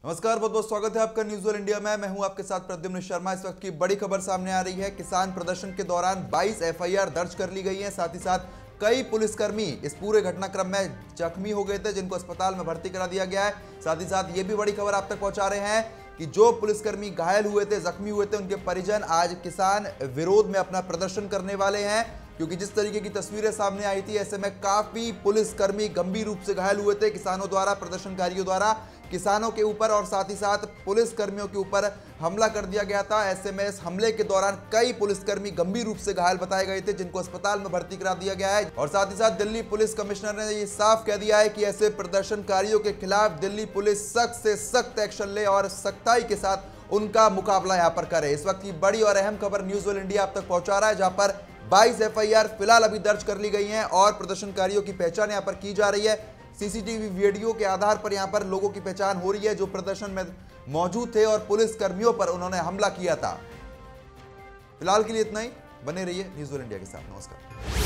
नमस्कार, बहुत बहुत स्वागत है आपका न्यूज़ वर्ल्ड इंडिया में। मैं हूं आपके साथ प्रद्युम्न शर्मा। इस वक्त की बड़ी खबर सामने आ रही है। किसान प्रदर्शन के दौरान 22 एफआईआर दर्ज कर ली गई हैं। साथ ही साथ कई पुलिसकर्मी इस पूरे घटनाक्रम में जख्मी हो गए थे, जिनको अस्पताल में भर्ती करा दिया गया है। साथ ही साथ ये भी बड़ी खबर आप तक पहुंचा रहे हैं कि जो पुलिसकर्मी घायल हुए थे, जख्मी हुए थे, उनके परिजन आज किसान विरोध में अपना प्रदर्शन करने वाले हैं। क्योंकि जिस तरीके की तस्वीरें सामने आई थी, ऐसे में काफी पुलिसकर्मी गंभीर रूप से घायल हुए थे किसानों द्वारा, प्रदर्शनकारियों द्वारा किसानों के ऊपर और साथ ही साथ पुलिसकर्मियों के ऊपर हमला कर दिया गया था। ऐसे में इस हमले के दौरान कई पुलिसकर्मी गंभीर रूप से घायल बताए गए थे, जिनको अस्पताल में भर्ती करा दिया गया है। और साथ ही साथ दिल्ली पुलिस कमिश्नर ने ये साफ कह दिया है कि ऐसे प्रदर्शनकारियों के खिलाफ दिल्ली पुलिस सख्त से सख्त एक्शन ले और सख्ताई के साथ उनका मुकाबला यहाँ पर करे। इस वक्त की बड़ी और अहम खबर न्यूज़ वर्ल्ड इंडिया आप तक पहुंचा रहा है, जहां पर 22 एफआईआर फिलहाल अभी दर्ज कर ली गई हैं और प्रदर्शनकारियों की पहचान यहां पर की जा रही है। सीसीटीवी वीडियो के आधार पर यहां पर लोगों की पहचान हो रही है जो प्रदर्शन में मौजूद थे और पुलिसकर्मियों पर उन्होंने हमला किया था। फिलहाल के लिए इतना ही। बने रहिए न्यूज़ वर्ल्ड इंडिया के साथ। नमस्कार।